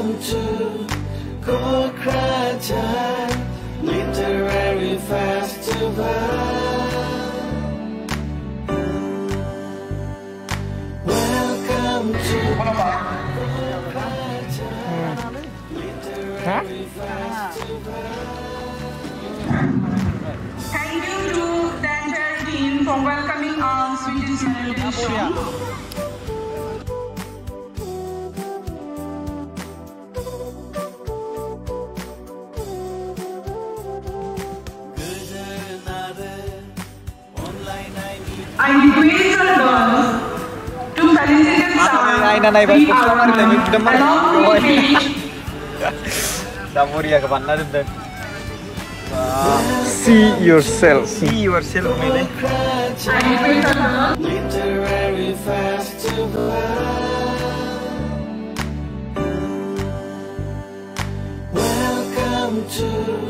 Welcome to Kokrajhar Literary Festival. Welcome to Kokrajhar Literary Festival. Thank you to the entire team for welcoming our Swedish celebration. I request our girls to felicitate Sam along with each. See yourself. See yourself. Literary Festival. Welcome to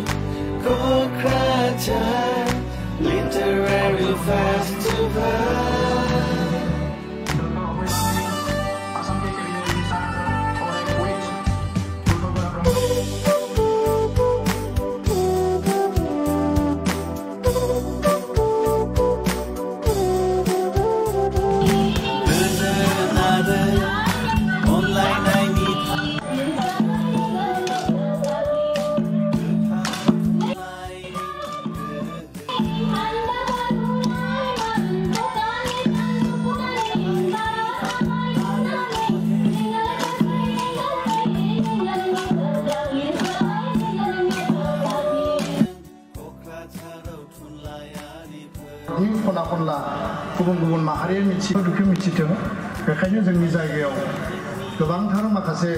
Kokrajhar Literary Festival. खना खनला गुबुन गुबुन माहारिया मिथियो मिथिथों बेखायनो जोंनि जायगायाव गोबांथार माखासे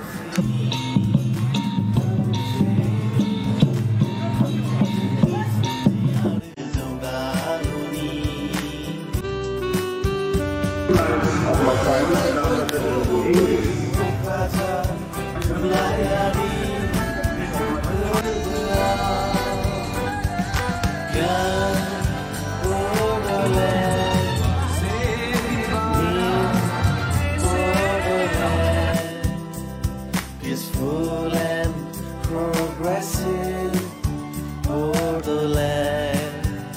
Peaceful and progressive borderland.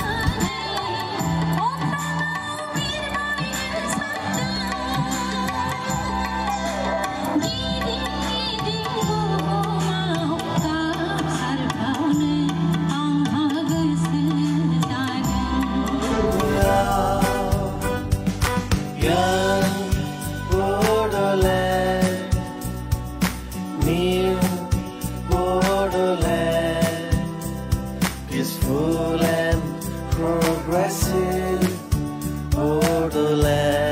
Young borderland, new borderland, peaceful and progressive borderland.